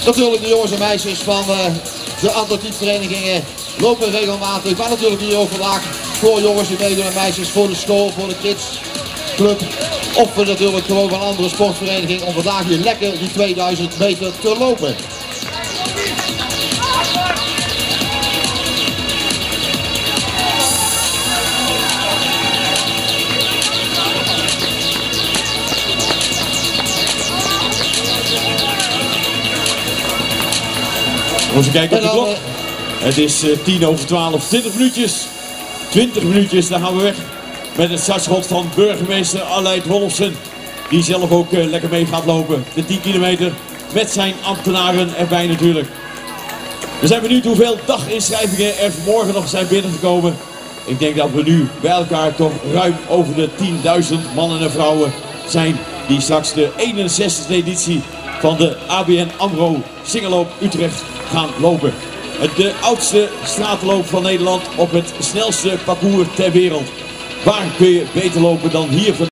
Natuurlijk de jongens en meisjes van de atletiekverenigingen lopen regelmatig. Maar natuurlijk hier ook vandaag voor jongens die meedoen en meisjes, voor de school, voor de kidsclub. Of natuurlijk gewoon van andere sportverenigingen om vandaag hier lekker die 2000 meter te lopen. Als we kijken op de klok, het is 12:10, 20 minuutjes, dan gaan we weg met het startschot van burgemeester Aleid Wolfsen. Die zelf ook lekker mee gaat lopen, de 10 kilometer, met zijn ambtenaren erbij natuurlijk. We zijn benieuwd hoeveel daginschrijvingen er vanmorgen nog zijn binnengekomen. Ik denk dat we nu bij elkaar toch ruim over de 10.000 mannen en vrouwen zijn die straks de 61e editie van de ABN AMRO Singeloop Utrecht gaan lopen. De oudste straatloop van Nederland op het snelste parcours ter wereld. Waar kun je beter lopen dan hier?